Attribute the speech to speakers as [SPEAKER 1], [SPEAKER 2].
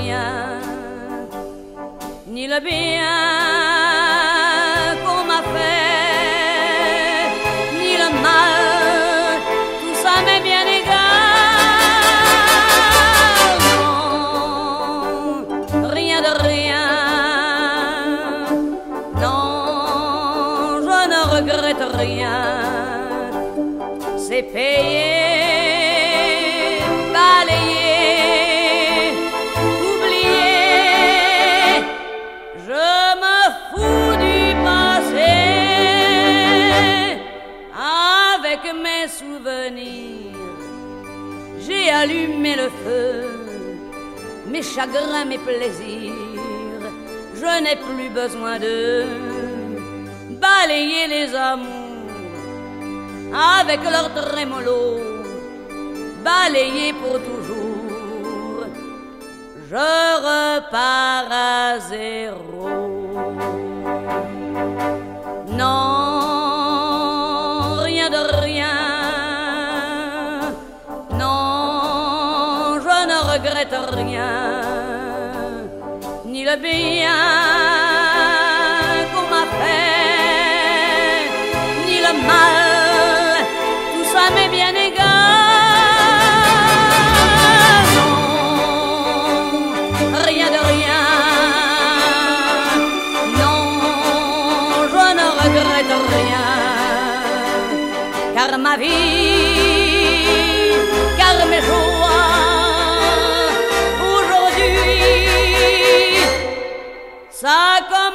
[SPEAKER 1] rien, ni le bien qu'on m'a fait, ni le mal, tout ça m'est bien égal. Non, rien de rien, non, je ne regrette rien, c'est payé. Mes souvenirs, j'ai allumé le feu, mes chagrins, mes plaisirs, je n'ai plus besoin de balayer les amours avec leur trémolo, balayer pour toujours, je repars à zéro. Non, de rien, non, je ne regrette rien, ni le bien qu'on m'a fait, ni le mal, tout ça m'est bien égal. Non, rien de rien, non, je ne regrette rien. Car ma vie, car mes joies, aujourd'hui, ça commence.